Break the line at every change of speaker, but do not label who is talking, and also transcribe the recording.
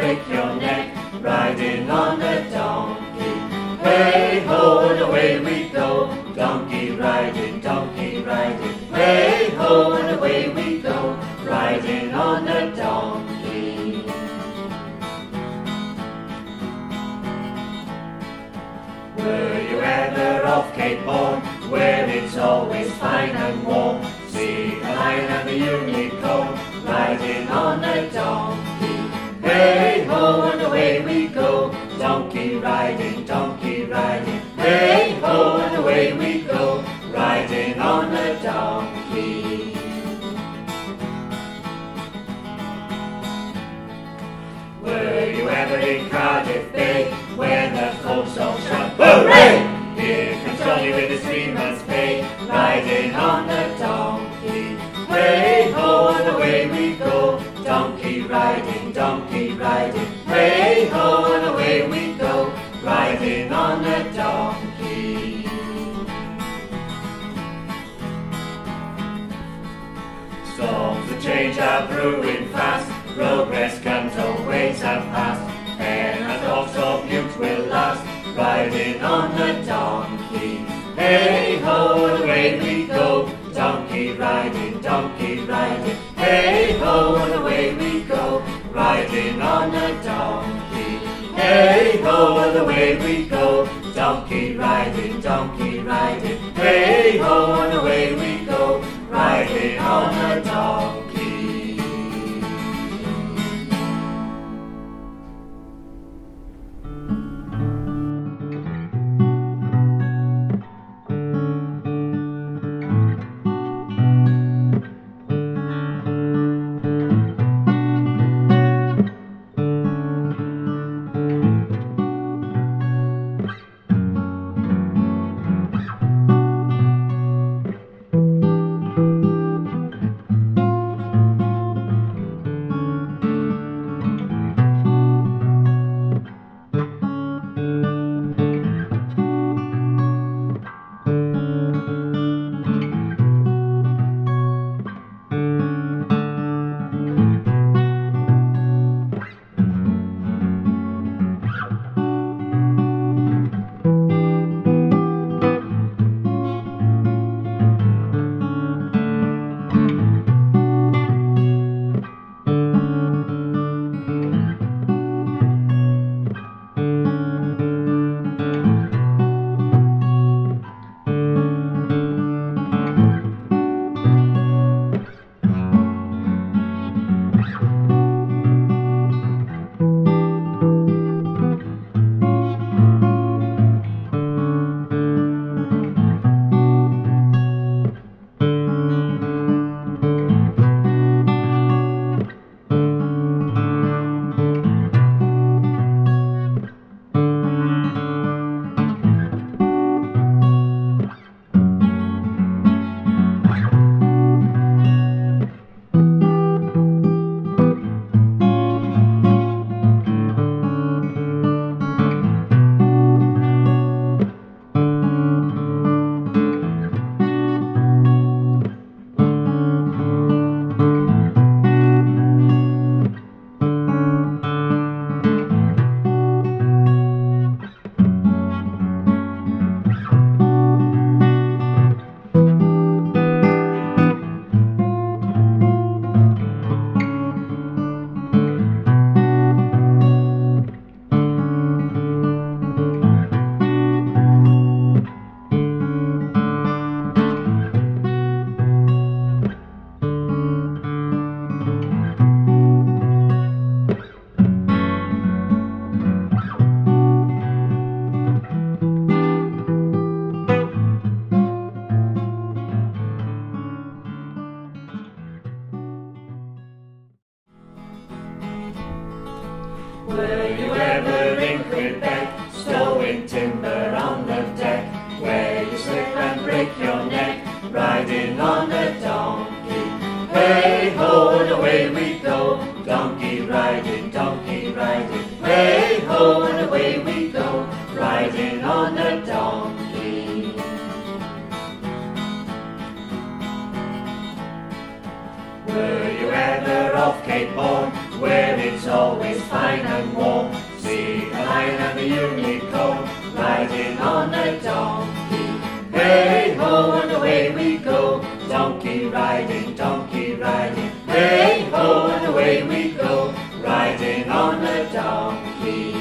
break your neck, riding on a donkey. Hey ho, and away we go, donkey riding, donkey riding. Hey ho, and away we go, riding on a donkey. Were you ever off Cape Horn, where it's always fine and warm? See the lion and the unicorn, riding on a donkey. Hey ho, and away we go, donkey riding, donkey riding. Hey ho, and away we go, riding on a donkey. Were you ever in Cardiff Bay, where the folks all shout, hooray! Here comes Johnny with his 3 months' pay, riding on a donkey. Hey ho, and away we go, donkey riding, donkey riding. Hey ho, and away we go, riding on a donkey. Storms of change are brewing fast, progress comes, old ways have passed. And Docks or Bute will last, riding on a donkey. Hey ho, and away we go, donkey riding, donkey riding. Hey ho, and away we go, riding on a donkey. Hey ho, and away we go, donkey riding, donkey riding. Hey ho, and away we go, riding on a donkey. Were you ever in Quebec, stowing timber on the deck, where you slip and break your neck, riding on a donkey? Hey ho, and away we go, donkey riding, donkey riding. Hey ho, and away we go, riding on a donkey. Were you ever off Cape Horn, where it's always fine and warm. See the lion and the unicorn riding on a donkey. Hey ho, and away we go, donkey riding, donkey riding. Hey ho, and away we go, riding on a donkey.